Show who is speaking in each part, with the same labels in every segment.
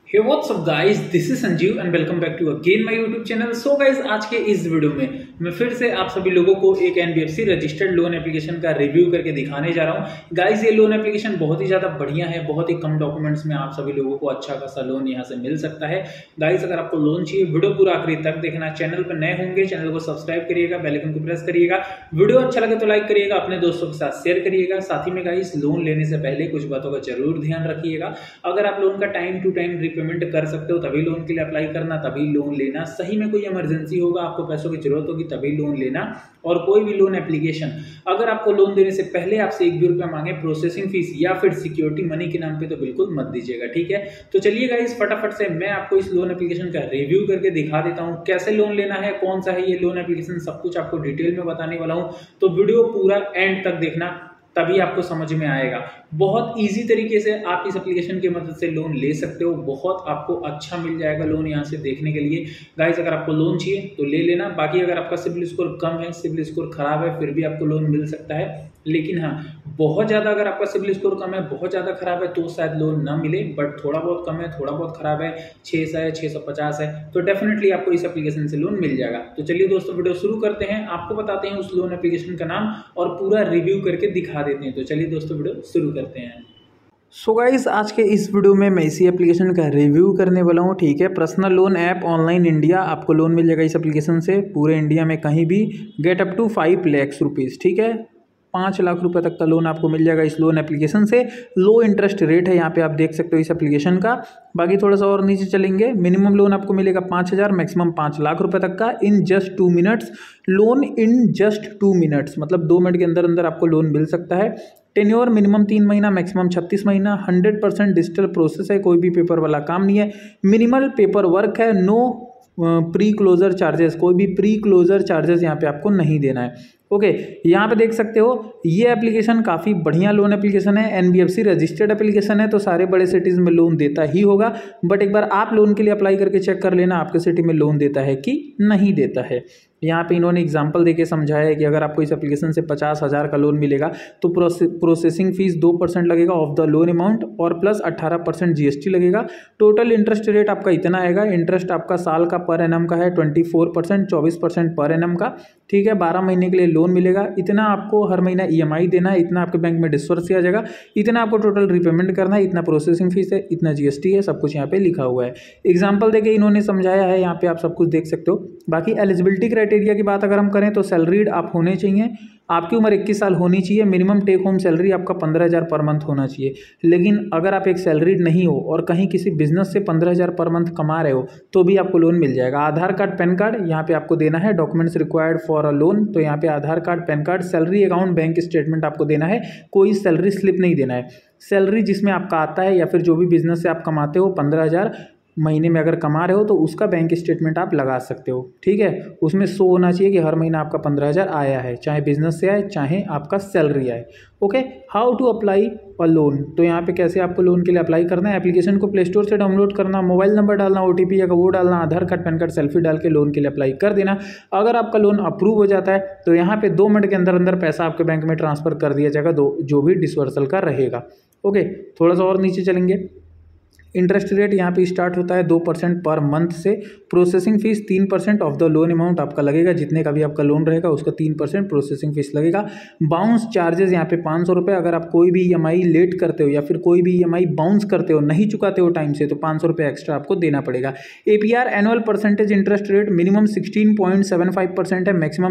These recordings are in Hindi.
Speaker 1: Hey what's up guys, this is Sanjeev and welcome back to again my YouTube channel. So guys, आज के इस वीडियो में मैं फिर से आप सभी लोगों को एक एनबीएफसी रजिस्टर्ड लोन एप्लीकेशन का रिव्यू करके दिखाने जा रहा हूं। गाइस, ये लोन एप्लीकेशन बहुत ही ज्यादा बढ़िया है, बहुत ही कम डॉक्यूमेंट्स में आप सभी लोगों को अच्छा खासा लोन यहां से मिल सकता है। गाइस, अगर आपको लोन चाहिए, वीडियो पूरा आखिरी तक देखना। चैनल पर नए होंगे, चैनल को सब्सक्राइब करिएगा, बेल आइकन को प्रेस करिएगा। वीडियो अच्छा लगे तो लाइक करिएगा, अपने दोस्तों के साथ शेयर करिएगा। साथ ही में गाइस, लोन लेने से पहले कुछ बातों का जरूर ध्यान रखिएगा। अगर आप लोन का टाइम टू टाइम रीपेमेंट कर सकते हो तभी लोन के लिए अप्लाई करना, तभी लोन लेना। सही में कोई इमरजेंसी होगा, आपको पैसों की जरूरत होगी, तभी लोन लेना। और कोई भी लोन एप्लीकेशन अगर आपको लोन देने से पहले आपसे 1 भी रुपया मांगे प्रोसेसिंग फीस या फिर सिक्योरिटी मनी के नाम पे, तो बिल्कुल मत दीजिएगा, ठीक है। तो चलिए गाइस, फटाफट से मैं आपको इस लोन एप्लीकेशन का रिव्यू करके दिखा देता हूं। कैसे लोन लेना है, कौन सा है ये लोन एप्लीकेशन, सब कुछ आपको डिटेल में बताने वाला हूं। तो वीडियो पूरा एंड तक देखना, तभी आपको समझ में आएगा। बहुत इजी तरीके से आप इस एप्लीकेशन की मदद से लोन ले सकते हो। बहुत आपको अच्छा मिल जाएगा लोन यहाँ से देखने के लिए। गाइस, अगर आपको लोन चाहिए तो ले लेना। बाकी अगर आपका सिबिल स्कोर कम है, सिबिल स्कोर खराब है, फिर भी आपको लोन मिल सकता है। लेकिन हाँ, बहुत ज़्यादा अगर आपका सिबिल स्कोर कम है, बहुत ज़्यादा खराब है, तो शायद लोन ना मिले। बट थोड़ा बहुत कम है, थोड़ा बहुत खराब है, 600 है, 650 है, तो डेफिनेटली आपको इस एप्लीकेशन से लोन मिल जाएगा। तो चलिए दोस्तों, वीडियो शुरू करते हैं। आपको बताते हैं उस लोन एप्लीकेशन का नाम और पूरा रिव्यू करके दिखा देते हैं। तो चलिए दोस्तों, वीडियो शुरू करते हैं।
Speaker 2: सो गाइस, आज के इस वीडियो में मैं इसी एप्लीकेशन का रिव्यू करने वाला हूँ, ठीक है। Personal loan app online India, आपको लोन मिल जाएगा इस एप्लीकेशन से पूरे इंडिया में कहीं भी, get up to 5 lakh rupees, ठीक है। 5 लाख रुपए तक का लोन आपको मिल जाएगा इस लोन एप्लीकेशन से। लो इंटरेस्ट रेट है यहाँ पे, आप देख सकते हो इस एप्लीकेशन का। बाकी थोड़ा सा और नीचे चलेंगे, मिनिमम लोन आपको मिलेगा 5,000, मैक्सिमम 5 लाख रुपए तक का in just 2 minutes. Loan in just 2 minutes, मतलब 2 मिनट के अंदर अंदर आपको लोन मिल सकता है। टेन्योर मिनिमम 3 महीना, मैक्सिमम 36 महीना। 100% डिजिटल प्रोसेस है, कोई भी पेपर वाला काम नहीं है। मिनिमल पेपर वर्क है। नो प्री क्लोजर चार्जेस, कोई भी प्री क्लोजर चार्जेस यहाँ पे आपको नहीं देना है। ओके, यहाँ पे देख सकते हो ये एप्लीकेशन काफ़ी बढ़िया लोन एप्लीकेशन है। एनबीएफसी रजिस्टर्ड एप्लीकेशन है, तो सारे बड़े सिटीज़ में लोन देता ही होगा। बट एक बार आप लोन के लिए अप्लाई करके चेक कर लेना आपके सिटी में लोन देता है कि नहीं देता है। यहाँ पे इन्होंने एग्जाम्पल देके समझाया है कि अगर आपको इस एप्लीकेशन से 50,000 का लोन मिलेगा तो प्रोसेसिंग फीस 2% लगेगा ऑफ द लोन अमाउंट और प्लस 18% जीएसटी लगेगा। टोटल इंटरेस्ट रेट आपका इतना आएगा। इंटरेस्ट आपका साल का पर एनम का है 24%, 24% पर एनम का, ठीक है। 12 महीने के लिए लोन मिलेगा। इतना आपको हर महीना ईएमआई देना है, इतना आपके बैंक में डिस्बर्स किया जाएगा, इतना आपको टोटल रीपेमेंट करना है, इतना प्रोसेसिंग फीस है, इतना जीएसटी है, सब कुछ यहाँ पे लिखा हुआ है। एग्जाम्पल देके इन्होंने समझाया है, यहाँ पे आप सब कुछ देख सकते हो। बाकी एलिजिबिलिटी क्राइटेरिया की बात अगर हम करें तो सैलरीड आप होने चाहिए, आपकी उम्र 21 साल होनी चाहिए, मिनिमम टेक होम सैलरी आपका 15,000 पर मंथ होना चाहिए। लेकिन अगर आप एक सैलरीड नहीं हो और कहीं किसी बिजनेस से 15,000 पर मंथ कमा रहे हो तो भी आपको लोन मिल जाएगा। आधार कार्ड, पैन कार्ड यहाँ पे आपको देना है। Documents required for a loan, तो यहाँ पे Aadhaar card, PAN card, salary account, bank statement आपको देना है। कोई सैलरी स्लिप नहीं देना है। सैलरी जिसमें आपका आता है या फिर जो भी बिजनेस से आप कमाते हो, 15,000 महीने में अगर कमा रहे हो तो उसका बैंक स्टेटमेंट आप लगा सकते हो, ठीक है। उसमें शो होना चाहिए कि हर महीना आपका 15,000 आया है, चाहे बिजनेस से आए चाहे आपका सैलरी आए। Okay, how to apply a loan, तो यहाँ पे कैसे आपको लोन के लिए अप्लाई करना है। एप्लीकेशन को प्ले स्टोर से डाउनलोड करना, मोबाइल नंबर डालना, ओटीपी अगर वो डालना, Aadhaar card, PAN card, selfie डाल के लोन के लिए अप्लाई कर देना। अगर आपका लोन अप्रूव हो जाता है तो यहाँ पे 2 मिनट के अंदर अंदर पैसा आपके बैंक में ट्रांसफर कर दिया जाएगा, जो भी डिसवर्सल का रहेगा। ओके, थोड़ा सा और नीचे चलेंगे। इंटरेस्ट रेट यहाँ पे स्टार्ट होता है 2% पर मंथ से। Processing fees 3% of the loan amount आपका लगेगा, जितने का भी आपका लोन रहेगा उसका 3% प्रोसेसिंग फीस लगेगा। बाउंस चार्जेस यहाँ पे 500 रुपये। अगर आप कोई भी ईएमआई लेट करते हो या फिर कोई भी ईएमआई बाउंस करते हो, नहीं चुकाते हो टाइम से, तो 500 रुपये एक्स्ट्रा आपको देना पड़ेगा। APR annual percentage interest rate minimum 16.75% है, मैक्सिमम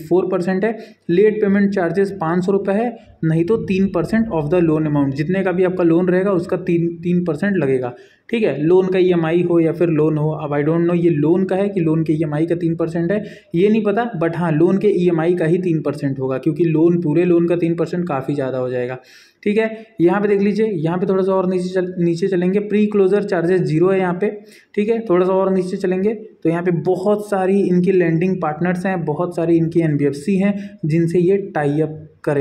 Speaker 2: 74% है। लेट पेमेंट चार्जेस 500 रुपये है, नहीं तो 3% ऑफ द लोन अमाउंट, जितने का भी आपका लोन रहेगा उसका 3% लगेगा, ठीक है। लोन का ईएमआई हो या फिर लोन हो, अब आई डोंट नो ये लोन का है कि लोन के ईएमआई का 3% है, ये नहीं पता। बट हाँ, लोन के ईएमआई का ही 3% होगा, क्योंकि लोन पूरे लोन का 3% काफ़ी ज़्यादा हो जाएगा, ठीक है। यहाँ पे देख लीजिए, यहाँ पे थोड़ा सा और नीचे चलेंगे। प्री क्लोजर चार्जेस 0 है यहाँ पे, ठीक है। थोड़ा सा और नीचे चलेंगे तो यहाँ पे बहुत सारी इनकी लैंडिंग पार्टनर्स हैं, बहुत सारी इनकी एनबीएफसी हैं जिनसे ये टाई अप करे हैं,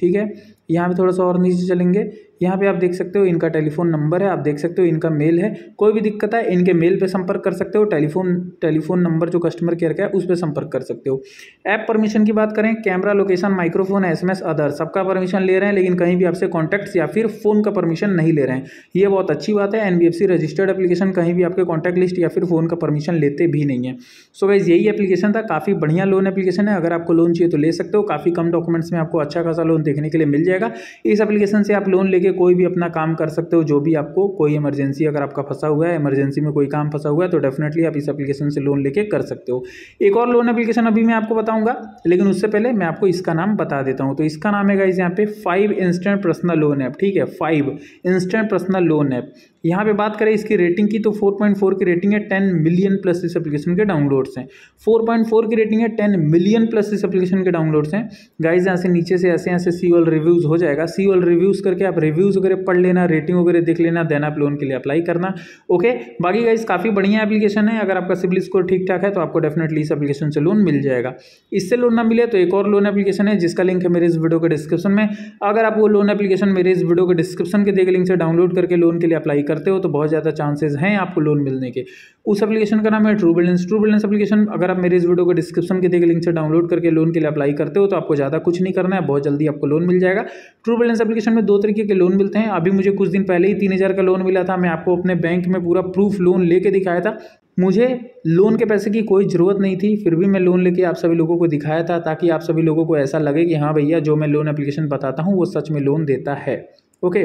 Speaker 2: ठीक है। यहाँ पे थोड़ा सा और नीचे चलेंगे, यहाँ पे आप देख सकते हो इनका टेलीफोन नंबर है, आप देख सकते हो इनका मेल है। कोई भी दिक्कत है इनके मेल पे संपर्क कर सकते हो, टेलीफोन नंबर जो कस्टमर केयर का है उस पर संपर्क कर सकते हो। ऐप परमिशन की बात करें, camera, location, microphone, SMS, other सबका परमिशन ले रहे हैं, लेकिन कहीं भी आपसे कॉन्टैक्ट्स या फिर फ़ोन का परमिशन नहीं ले रहे हैं। ये बहुत अच्छी बात है। NBFC रजिस्टर्ड एप्लीकेशन कहीं भी आपके कॉन्टैक्ट लिस्ट या फिर फ़ोन का परमिशन लेते भी नहीं है। सो गाइस यही एप्लीकेशन था, काफ़ी बढ़िया लोन एप्लीकेशन है। अगर आपको लोन चाहिए तो ले सकते हो, काफ़ी कम डॉक्यूमेंट्स में आपको अच्छा खासा लोन देखने के लिए मिल जाएगा। इस एप्लीकेशन से आप लोन लेके कोई भी अपना काम कर सकते हो, जो भी आपको कोई इमरजेंसी अगर आपका फंसा हुआ है, इमरजेंसी में कोई काम फंसा हुआ है तो डेफिनेटली आप इस एप्लीकेशन से लोन लेके कर सकते हो। एक और लोन एप्लीकेशन अभी मैं आपको बताऊंगा, लेकिन उससे पहले मैं आपको इसका नाम बता देता हूं। तो इसका नाम है गाइस यहाँ पे 5 इंस्टेंट पर्सनल लोन ऐप, ठीक है, 5 इंस्टेंट पर्सनल लोन ऐप। यहाँ पे बात करें इसकी रेटिंग की तो 4.4 की रेटिंग है, 10 मिलियन प्लस इस एप्लीकेशन के डाउनलोड्स हैं। 4.4 की रेटिंग है, 10 मिलियन प्लस इस एप्लीकेशन के डाउनलोड्स हैं। गाइस यहाँ से नीचे से ऐसे ऐसे सी ऑल रिव्यूज़ हो जाएगा, सी ऑल रिव्यूज़ करके आप रिव्यूज़ वगैरह पढ़ लेना, रेटिंग वगैरह देख लेना, देन आप लोन के लिए अप्लाई करना। ओके, बाकी गाइस काफ़ी बढ़िया एप्लीकेशन है। अगर आपका सिबिल स्कोर ठीक ठाक है तो आपको डेफिनेटली इस एप्लीकेशन से लोन मिल जाएगा। इससे लोन ना मिले तो एक और लोन एप्लीकेशन है जिसका लिंक है मेरे इस वीडियो के डिस्क्रिप्शन में। अगर आप वो लोन एप्लीकेशन मेरे इस वीडियो के डिस्क्रिप्शन के दिए गए लिंक से डाउनलोड करके लोन के लिए अप्लाई करते हो तो बहुत ज़्यादा चांसेस हैं आपको लोन मिलने के। उस एप्लीकेशन का नाम है true balance. True balance application अगर आप मेरे इस वीडियो को डिस्क्रिप्शन के दिए गए लिंक से डाउनलोड करके लोन के लिए अप्लाई करते हो तो आपको ज़्यादा कुछ नहीं करना है, बहुत जल्दी आपको लोन मिल जाएगा। ट्रू बैलेंस एप्लीकेशन में 2 तरीके के लोन मिलते हैं। अभी मुझे कुछ दिन पहले ही 3000 का लोन मिला था, मैं आपको अपने बैंक में पूरा प्रूफ लोन लेके दिखाया था। मुझे लोन के पैसे की कोई ज़रूरत नहीं थी, फिर भी मैं लोन लेके आप सभी लोगों को दिखाया था ताकि आप सभी लोगों को ऐसा लगे कि हाँ भैया जो मैं लोन एप्लीकेशन बताता हूँ वो सच में लोन देता है। ओके,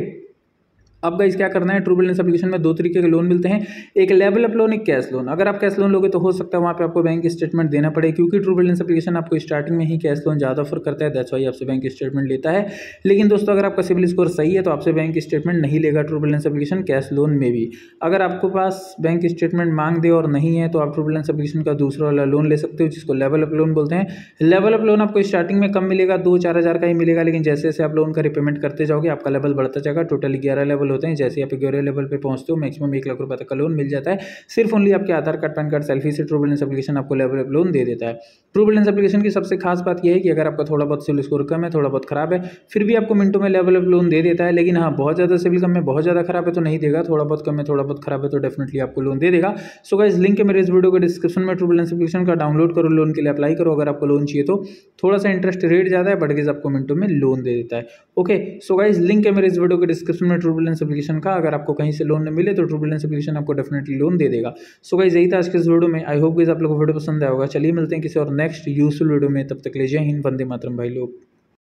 Speaker 2: अब गाइस क्या करना है, ट्रू बैलेंस एप्लीकेशन में 2 तरीके के लोन मिलते हैं, एक लेवल अप लोन, एक कैश लोन। अगर आप कैश लोन लोगे तो हो सकता है वहाँ पे आपको बैंक स्टेटमेंट देना पड़े, क्योंकि ट्रू बैलेंस एप्लीकेशन आपको स्टार्टिंग में ही कैश लोन ज़्यादा ऑफर करता है, दैट्स व्हाई आपसे बैंक स्टेटमेंट लेता है। लेकिन दोस्तों अगर आपका सिबिल स्कोर सही है तो आपसे बैंक स्टेटमेंट नहीं लेगा true balance application cash loan में भी। अगर आपके पास बैंक स्टेटमेंट मांग दे और नहीं है तो आप ट्रू बैलेंस एप्लीकेशन का दूसरा वाला लोन ले सकते हो जिसको लेवल अप लोन बोलते हैं। लेवल अप लोन आपको स्टार्टिंग में कम मिलेगा, 2-4 हज़ार का ही मिलेगा, लेकिन जैसे जैसे आप लोन का रिपेमेंट करते जाओगे आपका लेवल बढ़ता जाएगा। टोटली 11 लेवल होते हैं, जैसे आप 11 लेवल पे पहुंचते हो मैक्सिमम 1 लाख रुपए तक का लोन मिल जाता है। सिर्फ ओनली आपके Aadhaar card, PAN card, selfie से ट्रू बैलेंस एप्लीकेशन आपको लेवल अप लोन दे देता है। ट्रू बैलेंस एप्लीकेशन की सबसे खास बात यह है कि अगर आपका थोड़ा बहुत सिबिल स्कोर कम है, थोड़ा बहुत खराब है, फिर भी आपको मिनटों में लेवल अप लोन दे देता है। लेकिन हाँ, बहुत ज़्यादा सिबिल कम है, बहुत ज़्यादा खराब है तो नहीं देगा, थोड़ा बहुत कम है, थोड़ा बहुत खराब है तो डेफिनेटली आपको लोन दे देगा। सो गाइस लिंक है मेरे इस वीडियो के डिस्क्रिप्शन में, ट्रू बैलेंस एप्लीकेशन का डाउनलोड करो, लोन के लिए अप्लाई करो। अगर आपको लोन चाहिए तो थोड़ा सा इंटरेस्ट रेट ज़्यादा है, बट गाइस आपको मिनटों में लोन दे देता है। ओके, सो गाइस लिंक है मेरे इस वीडियो के डिस्क्रिप्शन में ट्रू बैलेंस एप्लीकेशन का। अगर आपको कहीं से लोन न मिले तो ट्रू बैलेंस एप्लीकेशन आपको डेफिनेटली लोन दे देगा। सो गाइस यही था आज के इस वीडियो में। आई होप गाइस आप लोगों को वीडियो पसंद आया होगा। चलिए मिलते हैं किसी और नेक्स्ट यूजफुल वीडियो में, तब तक ले जय हिंद, वंदे मातरम भाई लोग।